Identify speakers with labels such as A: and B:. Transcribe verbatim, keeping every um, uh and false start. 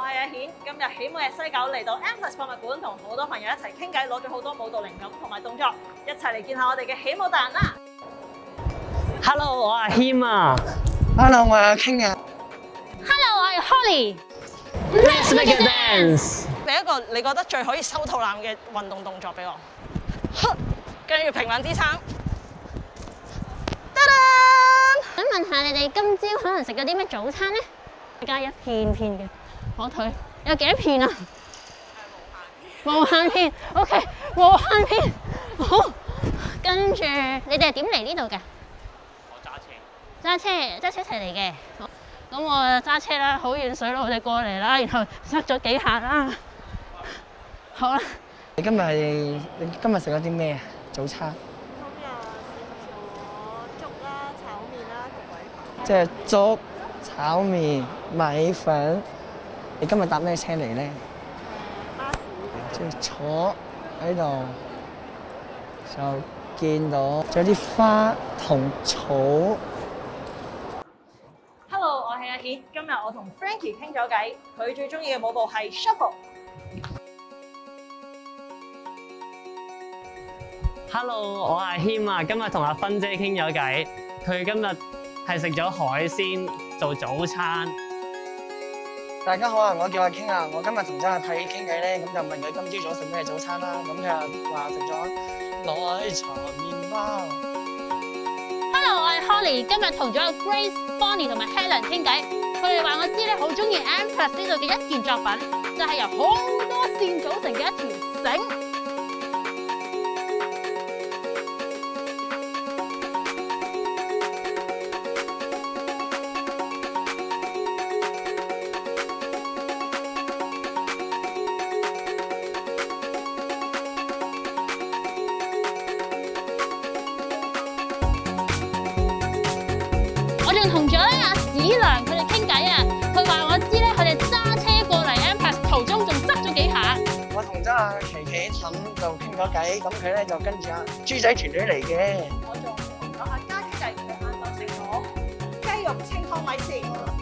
A: 係阿顯，今日喜每日西九嚟到 M+ 博物館，同好多朋友一齊傾偈，攞咗好多舞蹈靈感同埋動作，一齊嚟見下我哋嘅喜舞達人啦
B: ！Hello， 我係阿謙啊
C: ！Hello， 我係阿 King 啊
D: ！Hello， 我係
B: Holly。Let's make a dance！
A: 俾一個你覺得最可以收肚腩嘅運動動作俾我，跟住平穩支撐。
D: 想問下你哋今朝可能食咗啲咩早餐咧？加一片片嘅火腿，有幾多片啊？無限片。OK， 無限片。好，跟住你哋係點嚟呢度嘅？
B: 我揸車。
D: 揸車，揸車一齊嚟嘅。好，咁我揸車啦，好遠水路我哋過嚟啦，然後塞咗幾下啦。好啦。
C: 你今日係你今日食咗啲咩啊？早餐？即係粥、炒麵、米粉。你今日搭咩車嚟咧？巴士。即係坐喺度就見到仲有啲花同草。
A: Hello， 我係阿顯，今日我同 Frankie 傾咗偈，佢最中意嘅舞步係 shuffle。
B: Hello， 我係阿謙啊，今日同阿芬姐傾咗偈，佢今日係食咗海鮮做早餐。
C: 大家好啊，我叫阿 King 啊，我今日同張阿太傾偈咧，咁就問佢今朝早食咩早餐啦，咁佢又話食咗奶茶麵包。
D: Hello， 我係 Holly， 今日同咗 Grace、Bonnie 同埋 Helen 傾偈，佢哋話我知咧好中意 M+ 呢度嘅一件作品，就係由好多線組成嘅一條繩。我仲同咗咧阿子良佢哋傾偈啊，佢話我知咧佢哋揸車過嚟 M+ 途中仲塞咗幾下。
C: 我同咗阿琪琪嬸就傾咗偈，咁佢咧就跟住阿豬仔團隊嚟嘅。
A: 我仲同咗阿家姐弟佢晏晝食咗雞肉清湯米線。